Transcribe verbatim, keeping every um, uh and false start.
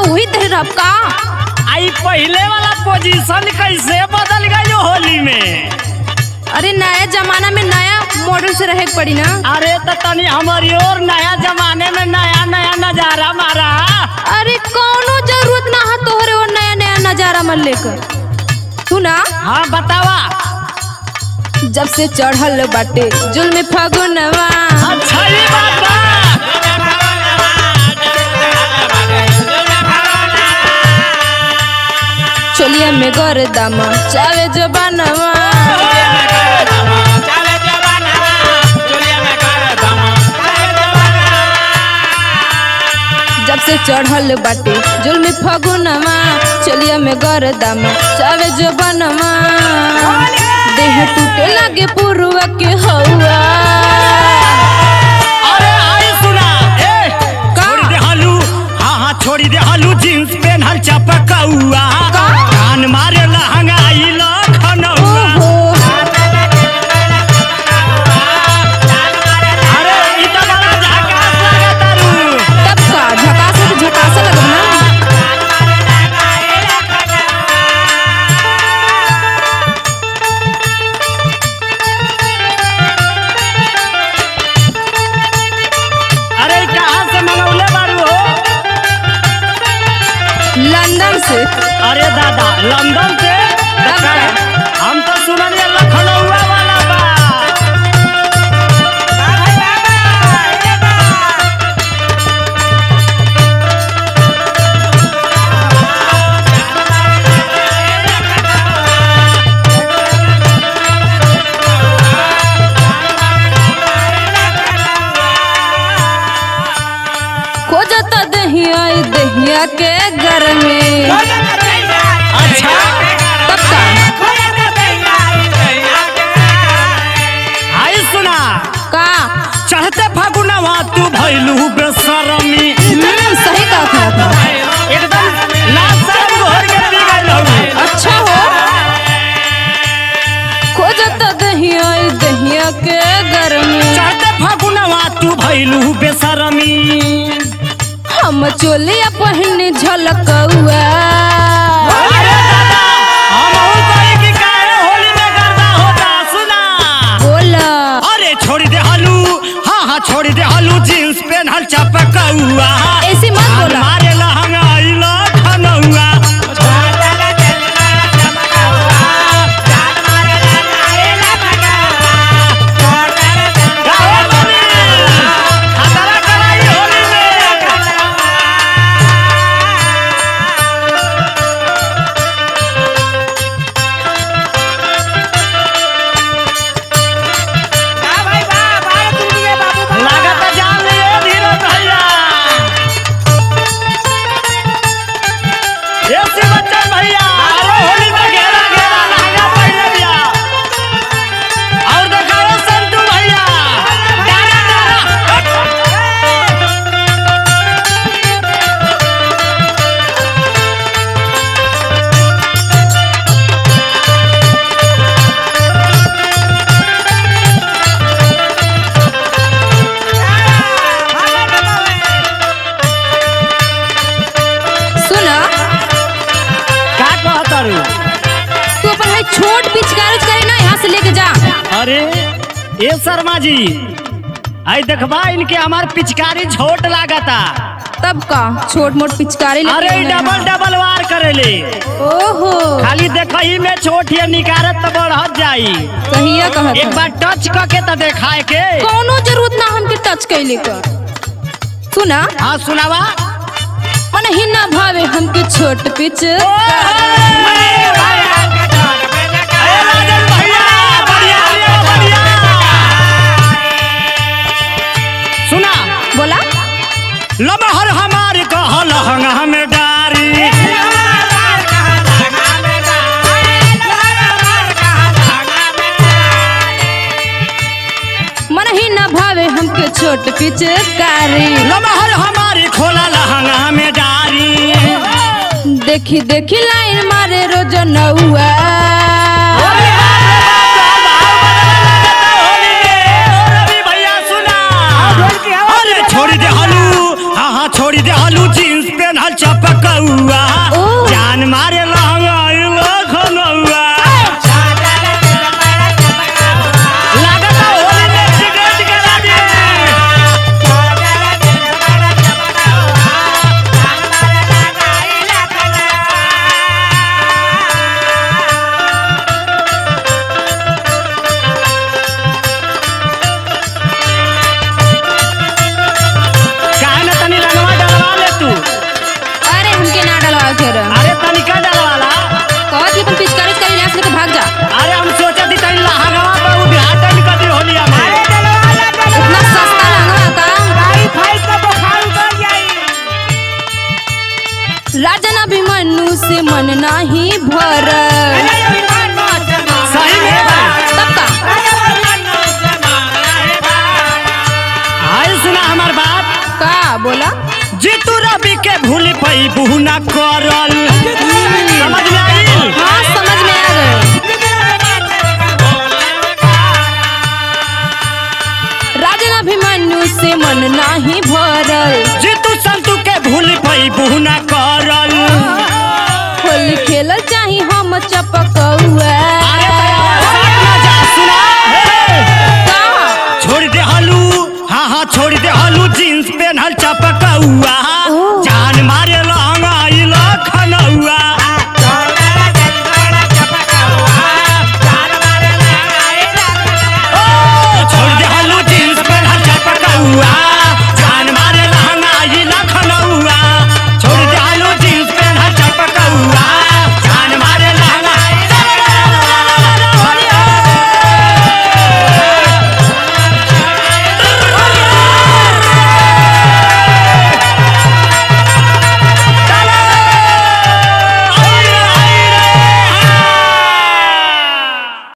तू ही तेरे रब का। आई पहले वाला पोजीशन कैसे बदल गई होली में? अरे नया जमाना में नया मॉडल से रहे पड़ी ना। अरे तो तनी हमारी और नया जमाने में नया नया नजारा मारा। अरे कोनो जरूरत ना है तोहरे और नया नया नजारा मन लेकर। तू ना हाँ बतावा। जब से चढ़ल बाटे जुल्म फागुनवा। अच्छा ये बात बा। चोलिया में गर्दमा चावे जो बनवा। जब से चढ़ल बाटे जुल्म फागुनवा चोलिया में गर्दमा चावे जो बनवा। देह टूटे लगे पुरवा के हवा। अरे आई सुना ए छोड़ी दे हालू। हाँ हाँ छोड़ी दे हालू जींस पेनहल चपकौआ। कान मारे लहंगाई लखनऊआ। अरे ई तो बड़ा झकास लागता रू। तब का झकास है तो झकास लगना ना। अरे कहाँ से मंगौले बारू हो? लंदन से। अरे दादा लंदन से? तब का? हम तो सुनलिए लखनऊआ वाला बा। खोजत दहिया दहिया के घर में। अच्छा तब का? हाय सुना का? चढ़ते फागुनवा तू भइलू बेशरमी। हम्म, सही कहा था। एकदम लाल शर्म घोर के पी गइल हऊ। अच्छा हो। खोजत दहिया दहिया के घर में। चढ़ते फागुनवा तू भइलू बेशरमी। हम चोलिया पहने झलकौआ। अरे दादा हमहू कही कि काहे होली में गर्दा होता। सुना बोला। अरे छोड़ी दे हालू। हाँ हाँ छोड़ी दे हालू जींस पेनहल चपकौआ। ऐसे मत बोला। मारे लहंगाई लखनऊआ। काहे बनी? खतरा कराई होली में। लागत जान लिए धीरज भैया। ये शिव बच्चन भैया अरे होली में घेरा घेरा लहंगा पहने दिया। और दिखाओ संतू भैया। डारा डारा। सुना का कहता रू? तू अपन है छोट पिचकारी करे ना यहाँ से लेके जा। अरे ये शर्मा जी आई देखबा इनके हमार पिचकारी झोट लागता। तब का छोट मोट पिचकारी लेके अरे आना है। डबल डबल वार करेले। ओहो खाली देखही में छोट या निकारत तो बढ़त जाई। कहिया कहत एक है। बार टच करके तो देखाए के। कोनो जरूरत ना हमके टच कैले का। सुना हाँ सुनावा। मन ही ना भावे हमके छोट पिच। सुना बोला। लमहर हमार कहल हंगा में डारी। मन ही ना भावे हमके छोट पिचकारी। लमहर हमारी खोला लहंगा में डारी। देखी देखी लाइन मारे रोज नौआ। छोड़ी दे हालू। हाँ हाँ छोड़ी दे हालू जींस पेनहल चपक कौआ ओ। जान मारे लहंगाइलो खनौआ लागता होली में सिगरेट गला दे काहे ना तनी रंगवा डलवा ले तू अरे हमके ना डलवा के रंग अरे तनिका डलवाला कहत कि अपन पिचकारी करी लाश लेके भाग जा। अरे हम सोचे थी तनी लहंगवा पे उद्घाटन कर दी होलिया में इतना सस्ता लहंगा का राजन अभिमन्यु से मन नाही भर सही में तब का हाय सुना हमार बात का बोला जीतू रवि के भूल पई बुहना करल समझ में आई हाँ समझ में आ गए। राजन अभिमन्यु से मन नाही भरल जीतू संतू के भूल पई बुहना करल होली खेलल चाही हम चपक